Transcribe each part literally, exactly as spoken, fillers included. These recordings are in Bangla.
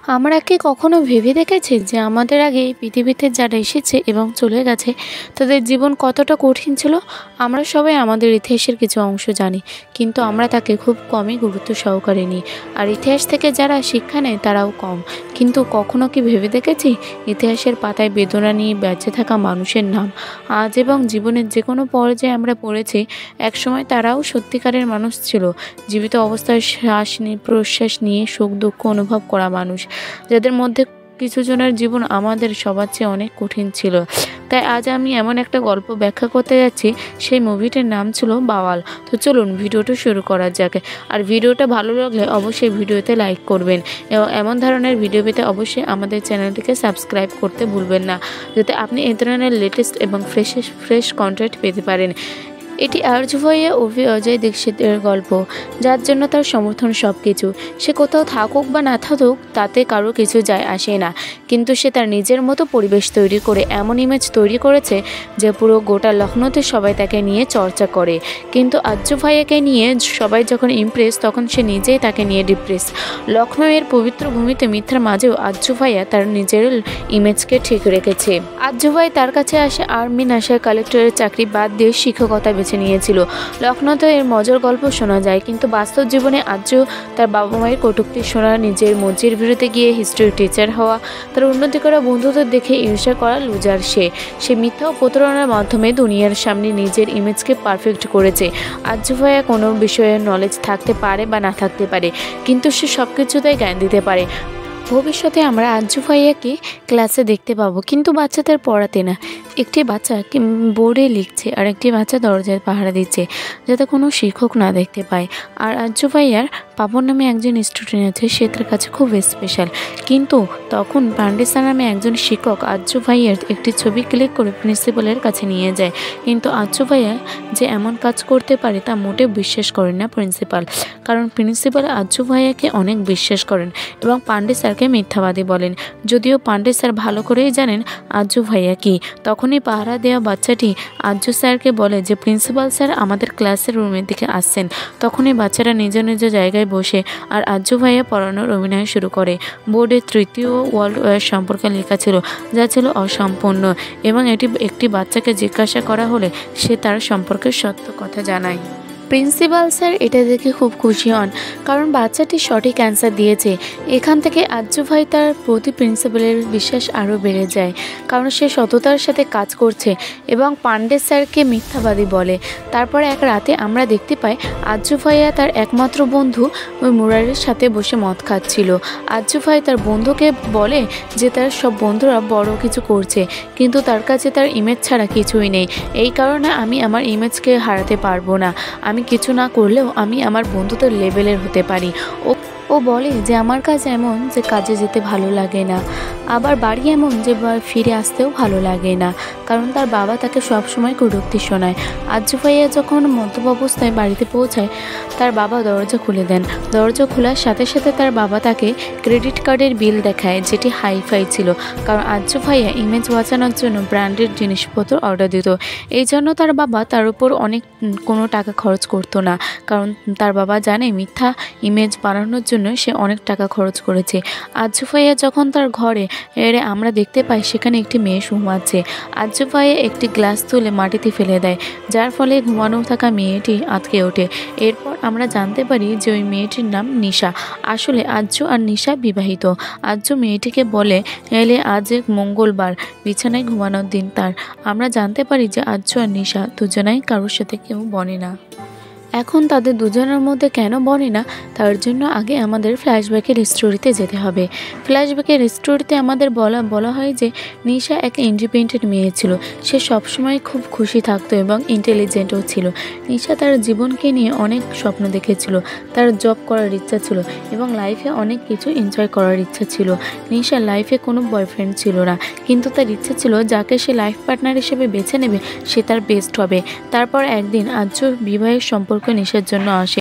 আমরা কি কখনো ভেবে দেখেছি যে আমাদের আগে এই পৃথিবীতে যারা এসেছে এবং চলে গেছে তাদের জীবন কতটা কঠিন ছিল? আমরা সবাই আমাদের ইতিহাসের কিছু অংশ জানি, কিন্তু আমরা তাকে খুব কমই গুরুত্ব সহকারে নিই। আর ইতিহাস থেকে যারা শিক্ষা নেয় তারাও কম। কিন্তু কখনো কি ভেবে দেখেছি ইতিহাসের পাতায় বেদনা নিয়ে বেঁচে থাকা মানুষের নাম আজ এবং জীবনের যে কোনো পর্যায়ে আমরা পড়েছি, একসময় তারাও সত্যিকারের মানুষ ছিল, জীবিত অবস্থায় শ্বাস নিয়ে প্রশ্বাস নিয়ে সুখ দুঃখ অনুভব করা মানুষ, যাদের মধ্যে কিছু জনের জীবন আমাদের সবার চেয়ে অনেক কঠিন ছিল। তাই আজ আমি এমন একটা গল্প ব্যাখ্যা করতে যাচ্ছি, সেই মুভিটার নাম ছিল বাওয়াল। তো চলুন ভিডিওটা শুরু করা যাক। আর ভিডিওটা ভালো লাগলে অবশ্যই ভিডিওতে লাইক করবেন এবং এমন ধরনের ভিডিও পেতে অবশ্যই আমাদের চ্যানেলটিকে সাবস্ক্রাইব করতে ভুলবেন না, যাতে আপনি এই ধরনের লেটেস্ট এবং ফ্রেশ ফ্রেশ কন্টেন্ট পেতে পারেন। এটি আর্য ভাইয়া অভি অজয় দীক্ষিতের গল্প, যার জন্য তার সমর্থন সব কিছু। সে কোথাও থাকুক বা না থাকুক তাতে কারো কিছু যায় আসে না, কিন্তু সে তার নিজের মতো পরিবেশ তৈরি করে এমন ইমেজ তৈরি করেছে যে পুরো গোটা লখনৌতে সবাই তাকে নিয়ে চর্চা করে। কিন্তু আর্য ভাইয়াকে নিয়ে সবাই যখন ইমপ্রেস, তখন সে নিজেই তাকে নিয়ে ডিপ্রেস। লখনৌয়ের পবিত্র ভূমিতে মিথ্যার মাঝেও আর্য ভাইয়া তার নিজের ইমেজকে ঠিক রেখেছে। আর্য ভাই তার কাছে আসে আর্মি নাশার কালেক্টরের চাকরি বাদ দিয়ে শিক্ষকতা বেছে নিয়েছিল। লখনৌতে এর মজার গল্প শোনা যায়, কিন্তু বাস্তব জীবনে আর্য তার বাবা মায়ের কটূক্তি শোনা, নিজের মর্জির বিরুদ্ধে গিয়ে হিস্ট্রির টিচার হওয়া, তার উন্নতি করা বন্ধুদের দেখে ঈর্ষা করা লুজার সে সে মিথ্যা ও প্রতারণার মাধ্যমে দুনিয়ার সামনে নিজের ইমেজকে পারফেক্ট করেছে। আর্য ভাইয়া কোনো বিষয়ে নলেজ থাকতে পারে বা না থাকতে পারে, কিন্তু সে সব কিছুতেই জ্ঞান দিতে পারে। ভবিষ্যতে আমরা আর্য ভাইয়াকে ক্লাসে দেখতে পাবো, কিন্তু বাচ্চাদের পড়াতে না। একটি বাচ্চা বোর্ডে লিখছে আর একটি বাচ্চা দরজায় পাহারা দিচ্ছে, যাতে কোনো শিক্ষক না দেখতে পায়। আর আর্য ভাইয়ার পাপন নামে একজন স্টুডেন্ট আছে, সে তার কাছে খুব স্পেশাল। কিন্তু তখন পান্ডে স্যার নামে একজন শিক্ষক আর্য ভাইয়ার একটি ছবি ক্লিক করে প্রিন্সিপালের কাছে নিয়ে যায়। কিন্তু আর্য ভাইয়া যে এমন কাজ করতে পারে তা মোটেও বিশ্বাস করেন না প্রিন্সিপাল, কারণ প্রিন্সিপাল আর্য ভাইয়াকে অনেক বিশ্বাস করেন এবং পান্ডে স্যারকে মিথ্যাবাদী বলেন। যদিও পান্ডে স্যার ভালো করেই জানেন আর্য ভাইয়া কি। তখনই পাহারা দেওয়া বাচ্চাটি আর্য স্যারকে বলে যে প্রিন্সিপাল স্যার আমাদের ক্লাসের রুমের দিকে আসছেন। তখনই বাচ্চারা নিজ নিজ জায়গায় বসে আর আর্য ভাইয়া পড়ানোর অভিনয় শুরু করে। বোর্ডে তৃতীয় ওয়ার্ল্ড ওয়ার সম্পর্কে লেখা ছিল, যা ছিল অসম্পূর্ণ, এবং এটি একটি বাচ্চাকে জিজ্ঞাসা করা হলে সে তার সম্পর্কে সত্য কথা জানায়। প্রিন্সিপাল স্যার এটা দেখে খুব খুশি হন, কারণ বাচ্চাটি সঠিক অ্যান্সার দিয়েছে। এখান থেকে আর্য ভাই তার প্রতি প্রিন্সিপালের বিশ্বাস আরও বেড়ে যায়, কারণ সে সততার সাথে কাজ করছে এবং পান্ডে স্যারকে মিথ্যাবাদী বলে। তারপর এক রাতে আমরা দেখতে পাই আর্য ভাইয়া তার একমাত্র বন্ধু ওই মুরারের সাথে বসে মদ খাচ্ছিল। আর্য ভাই তার বন্ধুকে বলে যে তার সব বন্ধুরা বড় কিছু করছে, কিন্তু তার কাছে তার ইমেজ ছাড়া কিছুই নেই। এই কারণে আমি আমার ইমেজকে হারাতে পারবো না। আমি কিছু না করলেও আমি আমার বন্ধুদের লেভেলের হতে পারি। ও ও বলে যে আমার কাজ এমন যে কাজে যেতে ভালো লাগে না, আবার বাড়ি এমন যে ফিরে আসতেও ভালো লাগে না, কারণ তার বাবা তাকে সবসময় কটূক্তি শোনায়। আর্য ভাইয়া যখন মদ্যপ অবস্থায় বাড়িতে পৌঁছায়, তার বাবা দরজা খুলে দেন। দরজা খোলার সাথে সাথে তার বাবা তাকে ক্রেডিট কার্ডের বিল দেখায়, যেটি হাইফাই ছিল, কারণ আর্য ভাইয়া ইমেজ বাঁচানোর জন্য ব্র্যান্ডেড জিনিসপত্র অর্ডার দিত। এই জন্য তার বাবা তার উপর অনেক কোনো টাকা খরচ করতো না, কারণ তার বাবা জানে মিথ্যা ইমেজ বানানোর জন্য সে অনেক টাকা খরচ করেছে। আর্য ভাইয়া যখন তার ঘরে এরে আমরা দেখতে পাই সেখানে একটি মেয়ে ঘুমাচ্ছে। আর্য ভাইয়া একটি গ্লাস তুলে মাটিতে ফেলে দেয়, যার ফলে ঘুমানো থাকা মেয়েটি আটকে ওঠে। এরপর আমরা জানতে পারি যে ওই মেয়েটির নাম নিশা। আসলে আর্য আর নিশা বিবাহিত। আর্য মেয়েটিকে বলে এলে আজ মঙ্গলবার, বিছানায় ঘুমানোর দিন তার। আমরা জানতে পারি যে আর্য আর নিশা দুজনাই কারোর সাথে কেউ বনে না। এখন তাদের দুজনের মধ্যে কেন বনে না, তার জন্য আগে আমাদের ফ্ল্যাশব্যাকের স্টোরিতে যেতে হবে। ফ্ল্যাশব্যাকের স্টোরিতে আমাদের বলা বলা হয় যে নিশা এক ইন্ডিপেন্ডেন্ট মেয়ে ছিল। সে সবসময় খুব খুশি থাকতো এবং ইন্টেলিজেন্টও ছিল। নিশা তার জীবনকে নিয়ে অনেক স্বপ্ন দেখেছিল, তার জব করার ইচ্ছা ছিল এবং লাইফে অনেক কিছু এনজয় করার ইচ্ছা ছিল। নিশার লাইফে কোনো বয়ফ্রেন্ড ছিল না, কিন্তু তার ইচ্ছে ছিল যাকে সে লাইফ পার্টনার হিসেবে বেছে নেবে সে তার বেস্ট হবে। তারপর একদিন আর্য বিবাহের সম্পর্ক নিশার জন্য আসে।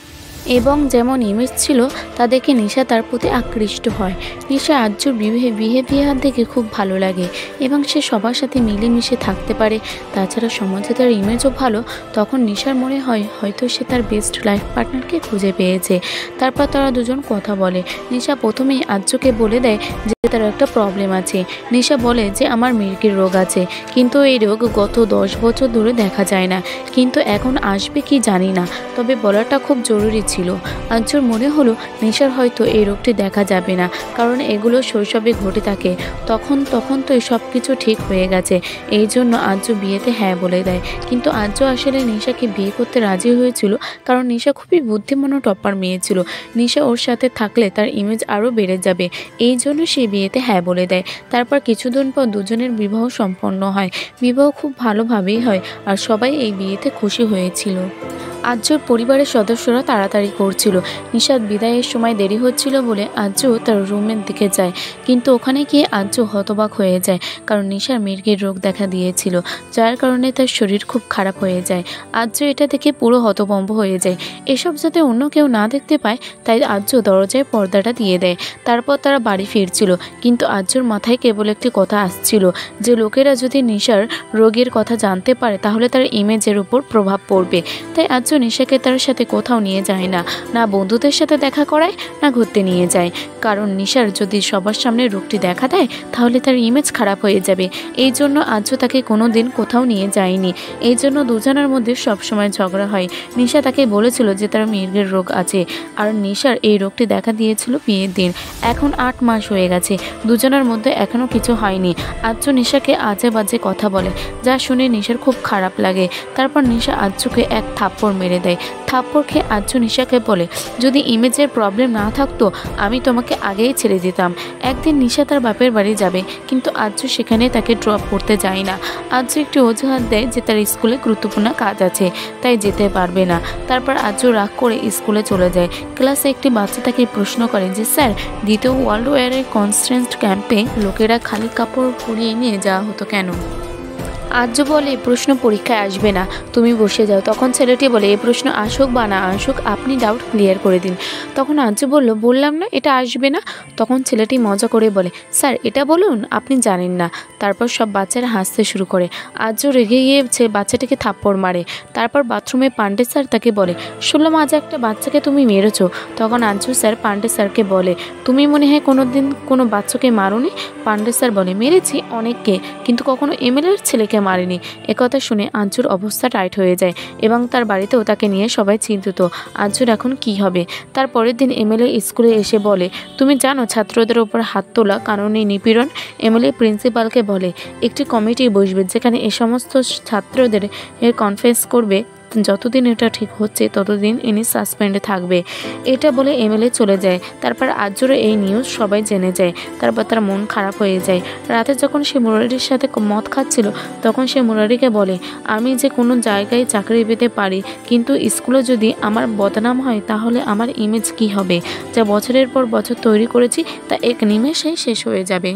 এবং যেমন ইমেজ ছিল তা দেখে নিশা তার প্রতি আকৃষ্ট হয়। নিশা আজ্জুর বিহেভিয়ার দেখে খুব ভালো লাগে এবং সে সবার সাথে মিলেমিশে থাকতে পারে। তাছাড়া সমাজে তার ইমেজও ভালো। তখন নিশার মনে হয় হয়তো সে তার বেস্ট লাইফ পার্টনারকে খুঁজে পেয়েছে। তারপর তারা দুজন কথা বলে। নিশা প্রথমেই আজ্জুকে বলে দেয় যে তার একটা প্রবলেম আছে। নিশা বলে যে আমার মির্গির রোগ আছে, কিন্তু এই রোগ গত দশ বছর ধরে দেখা যায় না, কিন্তু এখন আসবে কি জানি না, তবে বলাটা খুব জরুরি ছিল। আজ্জুর মনে হলো নিশার হয়তো এই রোগটি দেখা যাবে না, কারণ এগুলো শৈশবে ঘটে থাকে। তখন তখন তো সব কিছু ঠিক হয়ে গেছে। এই জন্য আজ্জু বিয়েতে হ্যাঁ বলে দেয়। কিন্তু আজ্জু আসলে নিশাকে বিয়ে করতে রাজি হয়েছিল, কারণ নিশা খুবই বুদ্ধিমান ও টপ্পার মেয়ে ছিল। নিশা ওর সাথে থাকলে তার ইমেজ আরও বেড়ে যাবে, এই জন্য সে বিয়েতে হ্যাঁ বলে দেয়। তারপর কিছুদিন পর দুজনের বিবাহ সম্পন্ন হয়। বিবাহ খুব ভালোভাবেই হয় আর সবাই এই বিয়েতে খুশি হয়েছিল। আজ্জুর পরিবারের সদস্যরা তাড়াতাড়ি করছিল। নিশাদ বিদায়ের সময় দেরি হচ্ছিল বলে আজ্জু তার রুমের দিকে যায়, কিন্তু ওখানে গিয়ে আজ্জু হতবাক হয়ে যায়, কারণ নিশার মির্গির রোগ দেখা দিয়েছিল, যার কারণে তার শরীর খুব খারাপ হয়ে যায়। আজ্জু এটা দেখে পুরো হতভম্ব হয়ে যায়। এসব যাতে অন্য কেউ না দেখতে পায় তাই আজ্জু দরজায় পর্দাটা দিয়ে দেয়। তারপর তারা বাড়ি ফিরছিল, কিন্তু আজ্জুর মাথায় কেবল একটি কথা আসছিল যে লোকেরা যদি নিশার রোগের কথা জানতে পারে তাহলে তার ইমেজের উপর প্রভাব পড়বে। তাই আজ্জু নিশাকে তার সাথে কোথাও নিয়ে যায় না, না বন্ধুদের সাথে দেখা করায়, না ঘুরতে নিয়ে যায়, কারণ নিশার যদি সবার সামনে রোগটি দেখা দেয় তাহলে তার ইমেজ খারাপ হয়ে যাবে। এই জন্য আজ্জু তাকে কোনো দিন কোথাও নিয়ে যায়নি। এই জন্য দুজনের মধ্যে সবসময় ঝগড়া হয়। নিশা তাকে বলেছিল যে তার মির্গের রোগ আছে, আর নিশার এই রোগটি দেখা দিয়েছিল বিয়ের দিন। এখন আট মাস হয়ে গেছে, দুজনের মধ্যে এখনও কিছু হয়নি। আজ্জু নিশাকে আজে বাজে কথা বলে, যা শুনে নিশার খুব খারাপ লাগে। তারপর নিশা আজ্জুকে এক থাপ্পড় মেরে দেয়। থাপ্পড় খেয়ে আজ্জু নিশাকে বলে, যদি ইমেজের প্রবলেম না থাকতো আমি তোমাকে আগেই ছেড়ে দিতাম। একদিন নিশা তার বাপের বাড়ি যাবে, কিন্তু আজ্জু সেখানে তাকে ড্রপ করতে যায় না। আজ্জু একটি অজুহাত দেয় যে তার স্কুলে গুরুত্বপূর্ণ কাজ আছে, তাই যেতে পারবে না। তারপর আজ্জু রাগ করে স্কুলে চলে যায়। ক্লাসে একটি বাচ্চা তাকে প্রশ্ন করে যে স্যার, দ্বিতীয় ওয়ার্ল্ড ওয়ারের কনসেন্ট্রেশন ক্যাম্পে লোকেরা খালি কাপড় পরিয়ে নিয়ে যাওয়া হতো কেন? আজ্জু বলে, এই প্রশ্ন পরীক্ষায় আসবে না, তুমি বসে যাও। তখন ছেলেটি বলে, এই প্রশ্ন আসুক বা না আসুক আপনি ডাউট ক্লিয়ার করে দিন। তখন আজ্জু বলল, বললাম না এটা আসবে না। তখন ছেলেটি মজা করে বলে, স্যার এটা বলুন, আপনি জানেন না। তারপর সব বাচ্চারা হাসতে শুরু করে। আজ্জু রেগে গিয়ে বাচ্চাটিকে থাপ্পড় মারে। তারপর বাথরুমে পান্ডে স্যার তাকে বলে, শুনলাম আজ একটা বাচ্চাকে তুমি মেরেছো। তখন আজ্জু স্যার পান্ডে স্যারকে বলে, তুমি মনে হয় কোনো দিন কোনো বাচ্চাকে মারোনি? পান্ডে স্যার বলে, মেরেছি অনেককে, কিন্তু কখনো এমএলএর ছেলেকে মারেনি। একথা শুনে আজ্জুর অবস্থা টাইট হয়ে যায় এবং তার বাড়িতেও তাকে নিয়ে সবাই চিন্তিত। আজ্জুর এখন কি হবে? তার পরের দিন এমএলএ স্কুলে এসে বলে, তুমি জানো ছাত্রদের উপর হাত তোলা কানুনি নিপীড়ন? এমএলএ প্রিন্সিপালকে বলে, একটি কমিটি বসবে যেখানে এ সমস্ত ছাত্রদের এর কনফেস করবে, যতদিন এটা ঠিক হচ্ছে ততদিন ইনি সাসপেন্ডে থাকবে। এটা বলে এমএলএ চলে যায়। তারপর আজ্জুর এই নিউজ সবাই জেনে যায়। তারপর তার মন খারাপ হয়ে যায়। রাতে যখন সে মুরারির সাথে মদ খাচ্ছিল তখন সে মুরারিকে বলে, আমি যে কোনো জায়গায় চাকরি পেতে পারি, কিন্তু স্কুলে যদি আমার বদনাম হয় তাহলে আমার ইমেজ কি হবে? যা বছরের পর বছর তৈরি করেছি তা এক নিমেষেই শেষ হয়ে যাবে।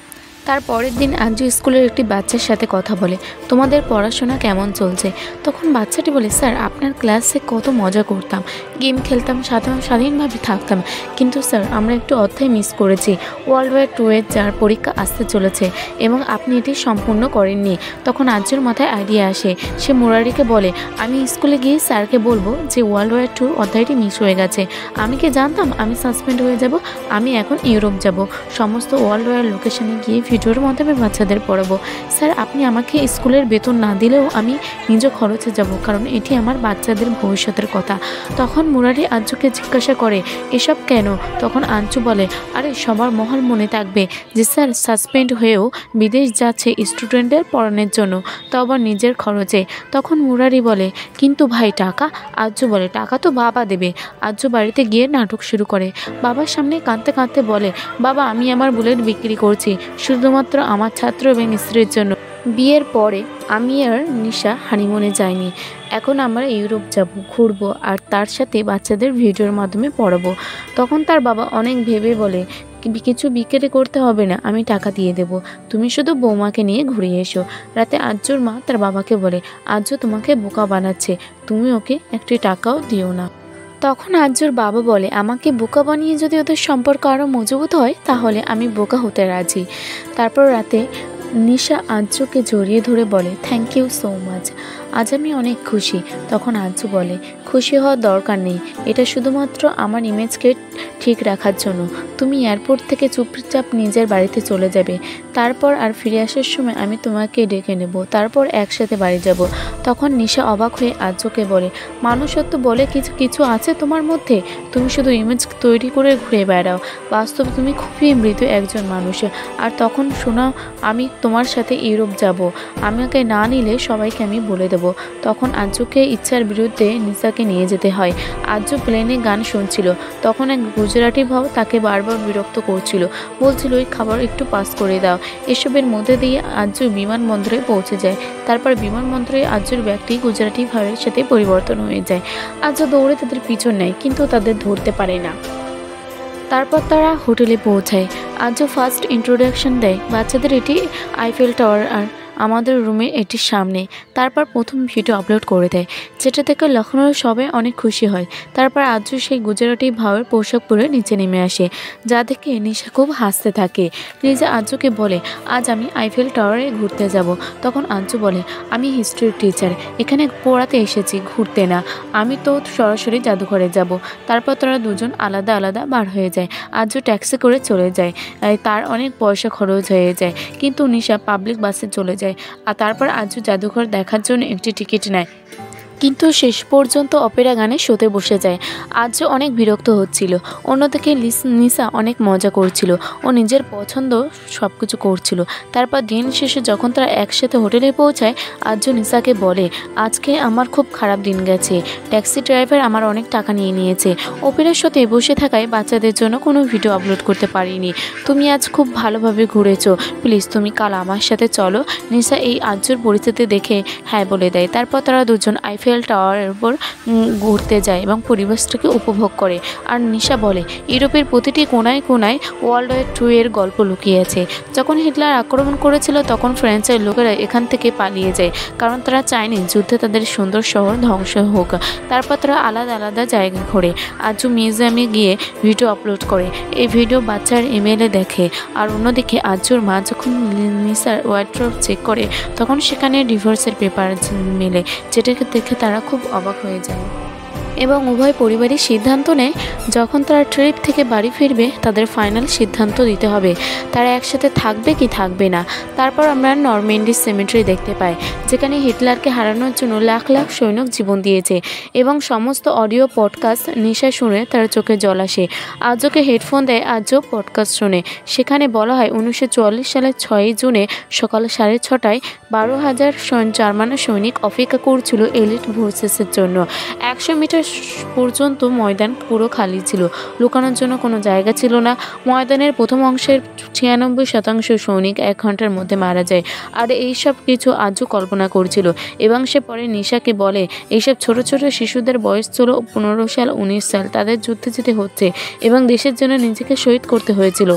তার পরের দিন আজ্জু স্কুলের একটি বাচ্চার সাথে কথা বলে, তোমাদের পড়াশোনা কেমন চলছে? তখন বাচ্চাটি বলে, স্যার আপনার ক্লাসে কত মজা করতাম, গেম খেলতাম, সাধারণ স্বাধীনভাবে থাকতাম, কিন্তু স্যার আমরা একটু অধ্যায় মিস করেছি। ওয়ার্ল্ড ওয়ার টু এর যার পরীক্ষা আসতে চলেছে এবং আপনি এটি সম্পূর্ণ করেননি। তখন আজ্জুর মাথায় আইডিয়া আসে। সে মুরারিকে বলে, আমি স্কুলে গিয়ে স্যারকে বলবো যে ওয়ার্ল্ড ওয়ার টু অধ্যায়টি মিস হয়ে গেছে। আমি কি জানতাম আমি সাসপেন্ড হয়ে যাব? আমি এখন ইউরোপ যাব, সমস্ত ওয়ার্ল্ড ওয়ার লোকেশনে গিয়ে ভিডিওর মাধ্যমে বাচ্চাদের পড়াবো। স্যার আপনি আমাকে স্কুলের বেতন না দিলেও আমি নিজ খরচে যাব, কারণ এটি আমার বাচ্চাদের ভবিষ্যতের কথা। তখন মুরারি আজ্জুকে জিজ্ঞাসা করে, এসব কেন? তখন আজ্জু বলে, আরে সবার মহল মনে থাকবে যে স্যার সাসপেন্ড হয়েও বিদেশ যাচ্ছে স্টুডেন্টদের পড়ানোর জন্য, তো আবার নিজের খরচে। তখন মুরারি বলে, কিন্তু ভাই টাকা? আজ্জু বলে, টাকা তো বাবা দেবে। আজ্জু বাড়িতে গিয়ে নাটক শুরু করে। বাবার সামনে কাঁদতে কাঁদতে বলে, বাবা আমি আমার বুলেট বিক্রি করছি শুধুমাত্র আমার ছাত্র এবং স্ত্রীর জন্য। বিয়ের পরে আমি আর নিশা হানিমুনে যাইনি, এখন আমরা ইউরোপ যাব, ঘুরবো আর তার সাথে বাচ্চাদের ভিডিওর মাধ্যমে পড়াবো। তখন তার বাবা অনেক ভেবে বলে, কিছু বিক্রি করতে হবে না, আমি টাকা দিয়ে দেব, তুমি শুধু বৌমাকে নিয়ে ঘুরে এসো। রাতে আজ্জুর মা তার বাবাকে বলে, আজ্জু তোমাকে বোকা বানাচ্ছে, তুমি ওকে একটি টাকাও দিও না। তখন আজ্জুর বাবা বলে, আমাকে বোকা বানিয়ে যদি ওদের সম্পর্ক আরও মজবুত হয় তাহলে আমি বোকা হতে রাজি। তারপর রাতে নিশা আজ্জুকে জড়িয়ে ধরে বলে, থ্যাংক ইউ সো মাচ, আজ আমি অনেক খুশি। তখন আজ্জু বলে, খুশি হওয়ার দরকার নেই, এটা শুধুমাত্র আমার ইমেজকে ঠিক রাখার জন্য। তুমি এয়ারপোর্ট থেকে চুপচাপ নিজের বাড়িতে চলে যাবে, তারপর আর ফিরে আসার সময় আমি তোমাকে ডেকে নেব, তারপর একসাথে বাড়ি যাব। তখন নিশা অবাক হয়ে আজ্জুকে বলে, মানুষত্ব বলে কিছু কিছু আছে তোমার মধ্যে, তুমি শুধু ইমেজ তৈরি করে ঘুরে বেড়াও, বাস্তবে তুমি খুবই মৃত একজন মানুষ। আর তখন শোনাও, আমি তোমার সাথে ইউরোপ যাব, আমাকে না নিলে সবাইকে আমি বলে দেবো। তখন আজ্জুকে ইচ্ছার বিরুদ্ধে নিশাকে নিয়ে যেতে হয়। আজ্জু প্লেনে গান শুনছিল, তখন এক গুজরাটি ভাও তাকে বারবার বিরক্ত করছিল, বলছিল ওই খাবার একটু পাস করে দাও। এসবের মধ্যে দিয়ে আজ্জু বিমানবন্দরে পৌঁছে যায়। তারপর বিমানবন্দরে আজ্জুর ব্যাগটি গুজরাটি ভাইয়ের সাথে পরিবর্তন হয়ে যায়। আজ্জু দৌড়ে তাদের পিছন নেয়, কিন্তু তাদের ধরতে পারে না। তারপর তারা হোটেলে পৌঁছায়। আজ্জু ফার্স্ট ইন্ট্রোডাকশন দেয়, বাচ্চাদের এটি আইফেল টাওয়ার আর আমাদের রুমে এটির সামনে। তারপর প্রথম ভিডিও আপলোড করে দেয়, যেটা থেকে লখনৌর সবাই অনেক খুশি হয়। তারপর আজ্জু সেই গুজরাটি ভাওয়ের পোশাক পরে নিচে নেমে আসে, যা দেখে নিশা খুব হাসতে থাকে। লিজা আজ্জুকে বলে, আজ আমি আইফেল টাওয়ারে ঘুরতে যাব। তখন আজ্জু বলে, আমি হিস্ট্রির টিচার, এখানে পড়াতে এসেছি, ঘুরতে না, আমি তো সরাসরি জাদুঘরে যাব। তারপর তারা দুজন আলাদা আলাদা বার হয়ে যায়। আজ্জু ট্যাক্সি করে চলে যায়, তার অনেক পয়সা খরচ হয়ে যায়, কিন্তু নিশা পাবলিক বাসে চলে যায়। আর তারপর আজ্জু জাদুঘর দেখার জন্য একটি টিকিট নেয়, কিন্তু শেষ পর্যন্ত অপেরা গানে শোতে বসে যায়। আজ্জু অনেক বিরক্ত হচ্ছিল, অন্যদিকে নিশা অনেক মজা করছিল, ও নিজের পছন্দ সব কিছু করছিল। তারপর দিন শেষে যখন তারা একসাথে হোটেলে পৌঁছায়, আজ্জু নিশাকে বলে, আজকে আমার খুব খারাপ দিন গেছে, ট্যাক্সি ড্রাইভার আমার অনেক টাকা নিয়ে নিয়েছে, অপেরার শোতে বসে থাকায় বাচ্চাদের জন্য কোনো ভিডিও আপলোড করতে পারিনি, তুমি আজ খুব ভালোভাবে ঘুরেছো, প্লিজ তুমি কাল আমার সাথে চলো। নিশা এই আজ্জুর পরিস্থিতি দেখে হ্যাঁ বলে দেয়। তারপর তারা দুজন আইফেল টাওয়ারের উপর ঘুরতে যায় এবং পরিবেশটাকে উপভোগ করে। আর নিশা বলে, ইউরোপের প্রতিটি কোনায় কোনায় ওয়ার্ল্ড ওয়ার টু এর গল্প লুকিয়ে আছে। যখন হিটলার আক্রমণ করেছিল তখন ফ্রান্সের লোকেরা এখান থেকে পালিয়ে যায়, কারণ তারা চায়নি যুদ্ধে তাদের সুন্দর শহর ধ্বংস হোক। তারপর তারা আলাদা আলাদা জায়গা ঘোরে। আজ্জু মিউজিয়ামে গিয়ে ভিডিও আপলোড করে, এই ভিডিও বাচ্চার ইমেলে দেখে। আর অন্যদিকে আজ্জুর মা যখন নিশার ওয়ার্ড্রোব চেক করে তখন সেখানে ডিভোর্সের পেপার মেলে, যেটাকে দেখে তারা খুব অবাক হয়ে যায় এবং উভয় পরিবারই সিদ্ধান্ত নেয় যখন তারা ট্রিপ থেকে বাড়ি ফিরবে তাদের ফাইনাল সিদ্ধান্ত দিতে হবে, তারা একসাথে থাকবে কি থাকবে না। তারপর আমরা নরম্যান্ডি সিমেট্রি দেখতে পাই, যেখানে হিটলারকে হারানোর জন্য লাখ লাখ সৈনিক জীবন দিয়েছে এবং সমস্ত অডিও পডকাস্ট নিশা শুনে তার চোখে জল আসে। আজ্জুকে হেডফোন দেয়, আজ্জু পডকাস্ট শোনে। সেখানে বলা হয় উনিশশো চুয়াল্লিশ সালের ছয়ই জুনে সকাল সাড়ে ছটায় বারো হাজার জার্মান সৈনিক অপেক্ষা করছিল এলিট ফোর্সেসের জন্য। একশো মিটার পর্যন্ত ময়দান পুরো খালি ছিল, লুকানোর জন্য কোনো জায়গা ছিল না। ময়দানের প্রথম অংশের ছিয়ানব্বই শতাংশ সৈনিক এক ঘন্টার মধ্যে মারা যায়। আর এইসব কিছু আজ্জু কল্পনা করছিল এবং সে পরে নিশাকে বলে, এইসব ছোট ছোট শিশুদের বয়স ছিল পনেরো সাল উনিশ সাল, তাদের যুদ্ধে যেতে হচ্ছে এবং দেশের জন্য নিজেকে শহীদ করতে হয়েছিল।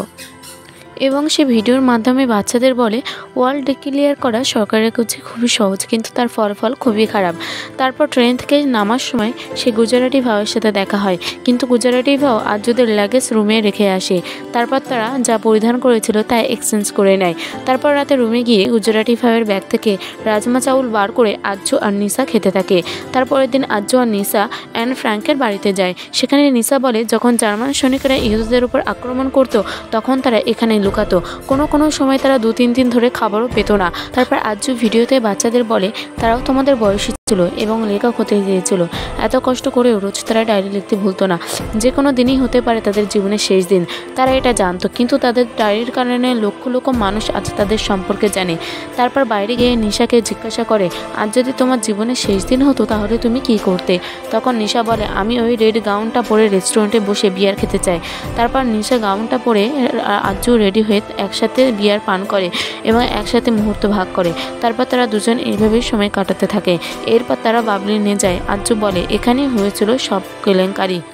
এবং সে ভিডিওর মাধ্যমে বাচ্চাদের বলে, ওয়ার্ল্ড ডিক্লিয়ার করা সরকারের কাছে খুবই সহজ, কিন্তু তার ফলাফল খুবই খারাপ। তারপর ট্রেন থেকে নামার সময় সে গুজরাটি ভাইয়ের সাথে দেখা হয়, কিন্তু গুজরাটি ভাই আজ্জুদের লাগেজ রুমে রেখে আসে। তারপর তারা যা পরিধান করেছিল তা এক্সচেঞ্জ করে নেয়। তারপর রাতে রুমে গিয়ে গুজরাটি ভাইয়ের ব্যাগ থেকে রাজমা চাউল বার করে আজ্জু আর নিশা খেতে থাকে। তারপরের দিন আজ্জু আর নিশা অ্যান ফ্র্যাঙ্কের বাড়িতে যায়। সেখানে নিশা বলে, যখন জার্মান সৈনিকরা ইহুদিদের উপর আক্রমণ করত তখন তারা এখানে লুকাতো, কোনো কোনো সময় তারা দু তিন দিন ধরে খাবারও পেত না। তারপর আজ্জু ভিডিওতে বাচ্চাদের বলে, তারাও তোমাদের বয়সী ছিল এবং লেখক হতে চেয়েছিল, এত কষ্ট করেও রোজ তারা ডায়েরি লিখতে ভুলতো না, যে কোনো দিনই হতে পারে তাদের জীবনের শেষ দিন। তারা এটা জানতো, কিন্তু তাদের ডায়েরির কারণে লক্ষ লক্ষ মানুষ আজ তাদের সম্পর্কে জানে। তারপর বাইরে গিয়ে নিশাকে জিজ্ঞাসা করে, আজ যদি তোমার জীবনের শেষ দিন হতো তাহলে তুমি কি করতে? তখন নিশা বলে, আমি ওই রেড গাউনটা পরে রেস্টুরেন্টে বসে বিয়ার খেতে চাই। তারপর নিশা গাউনটা পরে আজ্জু রেডি হয়ে একসাথে বিয়ার পান করে এবং একসাথে মুহূর্ত ভাগ করে। তারপর তারা দুজন এইভাবেই সময় কাটাতে থাকে। এরপর তারা বাবলি নিয়ে যায়। আজ্জু বলে, এখানেই হয়েছিল সব কেলেঙ্কারি।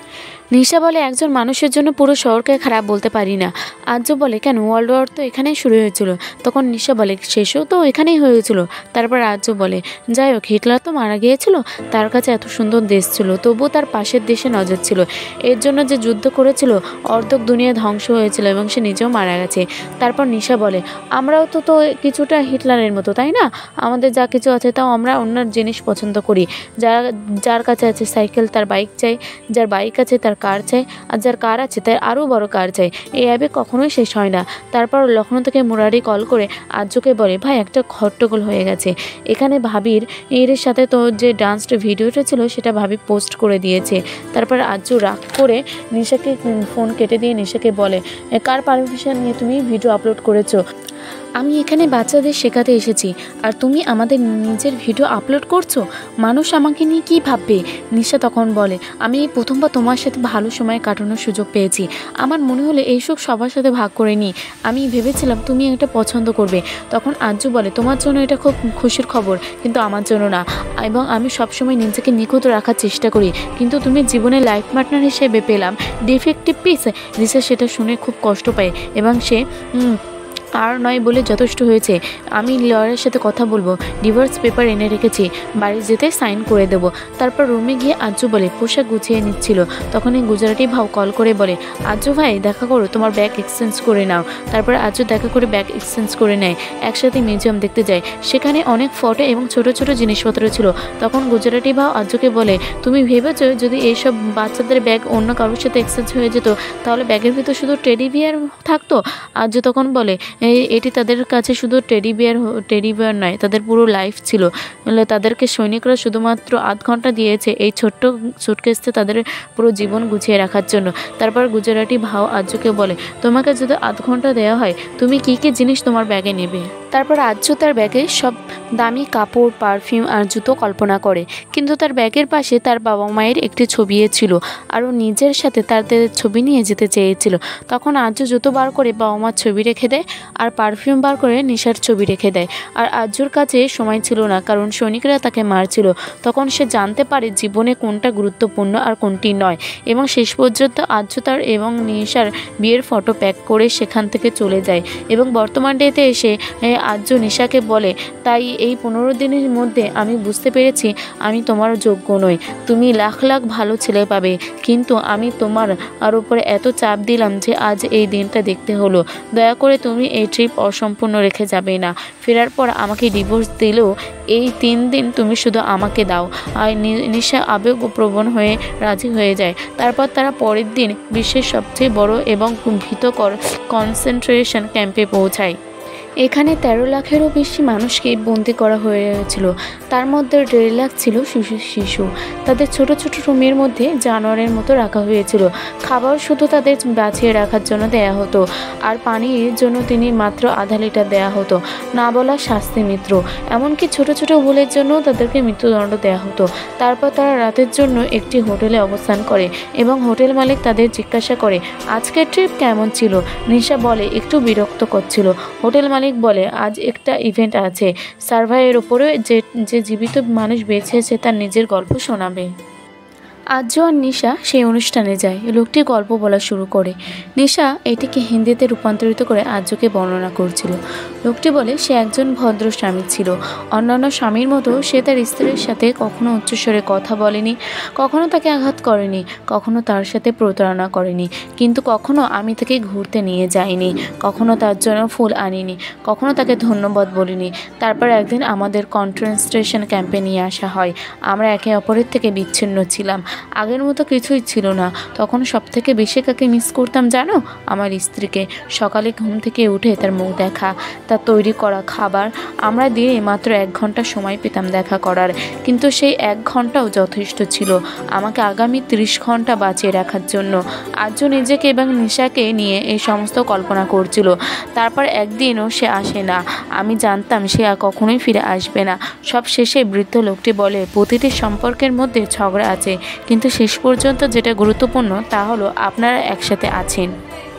নিশা বলে, একজন মানুষের জন্য পুরো শহরকে খারাপ বলতে পারি না। আর্য বলে, কেন, ওয়ার্ল্ড ওয়ার তো এখানেই শুরু হয়েছিল। তখন নিশা বলে, শেষও তো এখানেই হয়েছিল। তারপর আর্য বলে, যাই হোক, হিটলার তো মারা গিয়েছিল, তার কাছে এত সুন্দর দেশ ছিল, তবুও তার পাশের দেশে নজর ছিল। এর জন্য যে যুদ্ধ করেছিল, অর্ধেক দুনিয়া ধ্বংস হয়েছিল এবং সে নিজেও মারা গেছে। তারপর নিশা বলে, আমরাও তো তো কিছুটা হিটলারের মতো, তাই না? আমাদের যা কিছু আছে তাও আমরা অন্য জিনিস পছন্দ করি। যার যার কাছে আছে সাইকেল, তার বাইক চাই, যার বাইক আছে তার কার চাই, আর যার কার আছে তার আরও বড় কার চাই। এই আবেগ কখনোই শেষ হয় না। তারপর লখনৌ থেকে মুরারি কল করে আর্যকে বলে, ভাই, একটা হট্টগোল হয়ে গেছে এখানে। ভাবির এর সাথে তো যে ডান্স ভিডিওটা ছিল সেটা ভাবি পোস্ট করে দিয়েছে। তারপর আর্য রাগ করে নিশাকে ফোন কেটে দিয়ে নিশাকে বলে, কার পারমিশন নিয়ে তুমি ভিডিও আপলোড করেছো? আমি এখানে বাচ্চাদের শেখাতে এসেছি, আর তুমি আমাদের নিজের ভিডিও আপলোড করছো? মানুষ আমাকে নিয়ে কী ভাববে? নিশা তখন বলে, আমি এই প্রথমবার তোমার সাথে ভালো সময় কাটানোর সুযোগ পেয়েছি। আমার মনে হলো এইসব সবার সাথে ভাগ করে নিই। আমি ভেবেছিলাম তুমি এটা পছন্দ করবে। তখন আর্য বলে, তোমার জন্য এটা খুব খুশির খবর, কিন্তু আমার জন্য না। এবং আমি সবসময় নিজেকে নিখুঁত রাখার চেষ্টা করি, কিন্তু তুমি জীবনে লাইফ পার্টনার হিসেবে পেলাম ডিফেক্টিভ পিস। নিশা সেটা শুনে খুব কষ্ট পায় এবং সে আর নয় বলে যথেষ্ট হয়েছে। আমি লয়ারের সাথে কথা বলবো, ডিভোর্স পেপার এনে রেখেছি, বাড়ি যেতে সাইন করে দেব। তারপর রুমে গিয়ে আর্য বলে, পোশাক গুছিয়ে নিচ্ছিল। তখনই গুজরাটি ভাও কল করে বলে, আর্য ভাই, দেখা করো, তোমার ব্যাগ এক্সচেঞ্জ করে নাও। তারপর আর্য দেখা করে ব্যাগ এক্সচেঞ্জ করে নেয়। একসাথে মিউজিয়াম দেখতে যায়। সেখানে অনেক ফটো এবং ছোট ছোট জিনিসপত্র ছিল। তখন গুজরাটি ভাও আর্যকে বলে, তুমি ভেবেছো যদি এইসব বাচ্চাদের ব্যাগ অন্য কারোর সাথে এক্সচেঞ্জ হয়ে যেত তাহলে ব্যাগের ভিতর শুধু টেডি বিয়ার থাকতো? আর্য তখন বলে, এটি তাদের কাছে শুধু টেডি বিয়ার টেডি বিয়ার নয়, তাদের পুরো লাইফ ছিল। তাদেরকে সৈনিকরা শুধুমাত্র আধ ঘন্টা দিয়েছে এই ছোট্ট সুটকেসে তাদের পুরো জীবন গুছিয়ে রাখার জন্য। তারপর গুজরাটি ভাও আর্যকে বলে, তোমাকে যদি আধ ঘন্টা দেওয়া হয় তুমি কী কী জিনিস তোমার ব্যাগে নেবে? তারপর আর্য তার ব্যাগে সব দামি কাপড়, পারফিউম আর জুতো কল্পনা করে, কিন্তু তার ব্যাগের পাশে তার বাবা মায়ের একটি ছবি ছিল, আর ও নিজের সাথে তাদের ছবি নিয়ে যেতে চেয়েছিল। তখন আর্য জুতো বার করে বাবা মার ছবি রেখে দেয়, আর পারফিউম বার করে নিশার ছবি রেখে দেয়। আর আর্যর কাছে সময় ছিল না, কারণ সৈনিকরা তাকে মারছিল। তখন সে জানতে পারে জীবনে কোনটা গুরুত্বপূর্ণ আর কোনটি নয়, এবং শেষ পর্যন্ত আর্য তার এবং নিশার বিয়ের ফটো প্যাক করে সেখান থেকে চলে যায়। এবং বর্তমান ডেতে এসে আর্য নিশাকে বলে, তাই এই পনেরো দিনের মধ্যে আমি বুঝতে পেরেছি আমি তোমার যোগ্য নই। তুমি লাখ লাখ ভালো ছেলে পাবে, কিন্তু আমি তোমার আর উপরে এত চাপ দিলাম যে আজ এই দিনটা দেখতে হলো। দয়া করে তুমি এই ট্রিপ অসম্পূর্ণ রেখে যাবে না। ফেরার পর আমাকে ডিভোর্স দিলেও এই তিন দিন তুমি শুধু আমাকে দাও। আর নিশা আবেগপ্রবণ হয়ে রাজি হয়ে যায়। তারপর তারা পরের দিন বিশ্বের সবচেয়ে বড় এবং ভীতকর কনসেন্ট্রেশন ক্যাম্পে পৌঁছায়। এখানে তেরো লাখেরও বেশি মানুষকে বন্দি করা হয়েছিল। তার মধ্যে দেড় লাখ ছিল শিশু শিশু তাদের ছোট ছোট রুমের মধ্যে জানোয়ারের মতো রাখা হয়েছিল। খাবার শুধু তাদের বাঁচিয়ে রাখার জন্য দেয়া হতো, আর পানির জন্য তিনি মাত্র আধা লিটার দেয়া হতো। না বলা শাস্তি মিত্র, এমনকি ছোট ছোট ভুলের জন্য তাদেরকে মৃত্যুদণ্ড দেয়া হতো। তারপর তারা রাতের জন্য একটি হোটেলে অবস্থান করে এবং হোটেল মালিক তাদের জিজ্ঞাসা করে, আজকের ট্রিপ কেমন ছিল? নিশা বলে, একটু বিরক্তকর ছিল। হোটেল মালিক বলে, আজ একটা ইভেন্ট আছে, সার্ভাইয়ের উপরে যে যে জীবিত মানুষ বেঁচেছে তার নিজের গল্প শোনাবে। আর্য আর নিশা সেই অনুষ্ঠানে যায়। লোকটি গল্প বলা শুরু করে। নিশা এটিকে হিন্দিতে রূপান্তরিত করে আর্যকে বর্ণনা করছিল। লোকটি বলে, সে একজন ভদ্র স্বামী ছিল। অন্যান্য স্বামীর মতো সে তার স্ত্রীর সাথে কখনো উচ্চস্বরে কথা বলেনি, কখনো তাকে আঘাত করেনি, কখনো তার সাথে প্রতারণা করেনি, কিন্তু কখনো আমি তাকে ঘুরতে নিয়ে যাইনি, কখনো তার জন্য ফুল আনিনি, কখনো তাকে ধন্যবাদ বলিনি। তারপর একদিন আমাদের কনসেন্ট্রেশন ক্যাম্পে নিয়ে আসা হয়। আমরা একে অপরের থেকে বিচ্ছিন্ন ছিলাম, আগের মতো কিছুই ছিল না। তখন সব থেকে বেশি কাকে মিস করতাম জানো? আমার স্ত্রীকে। সকালে ঘুম থেকে উঠে তার মুখ দেখা, তার তৈরি করা খাবার। আমরা দিনে মাত্র এক ঘন্টা সময় পেতাম দেখা করার, কিন্তু সেই এক ঘন্টাও যথেষ্ট ছিল আমাকে আগামী ত্রিশ ঘন্টা বাঁচিয়ে রাখার জন্য। আর্য নিজেকে এবং নিশাকে নিয়ে এই সমস্ত কল্পনা করছিল। তারপর একদিনও সে আসে না। আমি জানতাম সে আর কখনোই ফিরে আসবে না। সব শেষে বৃদ্ধ লোকটি বলে, প্রতিটি সম্পর্কের মধ্যে ঝগড়া আছে, কিন্তু শেষ পর্যন্ত যেটা গুরুত্বপূর্ণ তা হলো আপনারা একসাথে আছেন।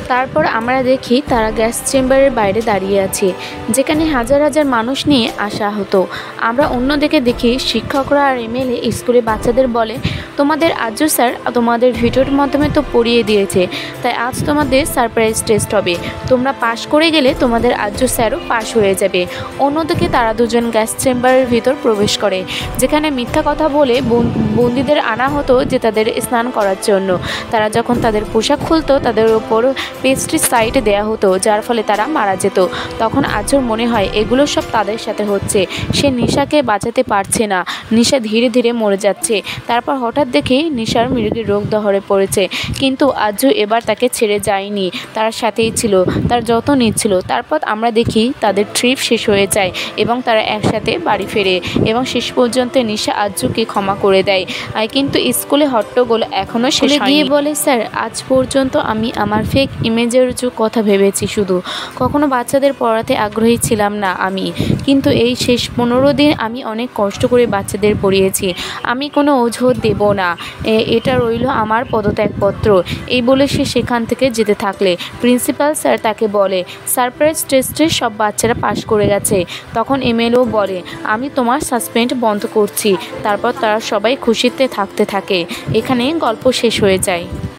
তারপর আমরা দেখি তারা গ্যাস চেম্বারের বাইরে দাঁড়িয়ে আছে, যেখানে হাজার হাজার মানুষ নিয়ে আসা হতো। আমরা অন্যদিকে দেখি শিক্ষকরা আর এমএলএ স্কুলে বাচ্চাদের বলে, তোমাদের আর্য স্যার তোমাদের ভিডিওর মাধ্যমে তো পড়িয়ে দিয়েছে, তাই আজ তোমাদের সারপ্রাইজ টেস্ট হবে। তোমরা পাশ করে গেলে তোমাদের আর্য স্যারও পাশ হয়ে যাবে। অন্যদিকে তারা দুজন গ্যাস চেম্বারের ভিতর প্রবেশ করে, যেখানে মিথ্যা কথা বলে বন্দীদের আনা হতো যে তাদের স্নান করার জন্য। তারা যখন তাদের পোশাক খুলতো তাদের ওপর পেস্টিসাইড দেওয়া হতো, যার ফলে তারা মারা যেত। তখন আজর মনে হয় এগুলো সব তাদের সাথে হচ্ছে। সে নিশাকে বাঁচাতে পারছে না, নিশা ধীরে ধীরে মরে যাচ্ছে। তারপর হঠাৎ দেখে নিশার মৃগীর রোগ ধরে পড়েছে, কিন্তু আজ এবার তাকে ছেড়ে যায়নি, তার সাথেই ছিল, তার যত্ন নিচ্ছিল। তারপর আমরা দেখি তাদের ট্রিপ শেষ হয়ে যায় এবং তারা একসাথে বাড়ি ফেরে এবং শেষ পর্যন্ত নিশা আজ্জুকে ক্ষমা করে দেয়। কিন্তু স্কুলে হট্টগোল এখনও শেষ হয়নি। গিয়ে বলে, স্যার আজ পর্যন্ত আমি আমার ফেক ইমেজের কথা ভেবেছি শুধু, কখনো বাচ্চাদের পড়াতে আগ্রহী ছিলাম না আমি, কিন্তু এই শেষ পনেরো দিন আমি অনেক কষ্ট করে বাচ্চাদের পড়িয়েছি। আমি কোনো অজুহাত দেব না, এটা রইল আমার পদত্যাগপত্র। এই বলে সে সেখান থেকে যেতে থাকলে প্রিন্সিপাল স্যার তাকে বলে, সারপ্রাইজ টেস্টে সব বাচ্চারা পাশ করে গেছে। তখন এমএলও বলে, আমি তোমার সাসপেন্ড বন্ধ করছি। তারপর তারা সবাই খুশিতে থাকতে থাকে। এখানে গল্প শেষ হয়ে যায়।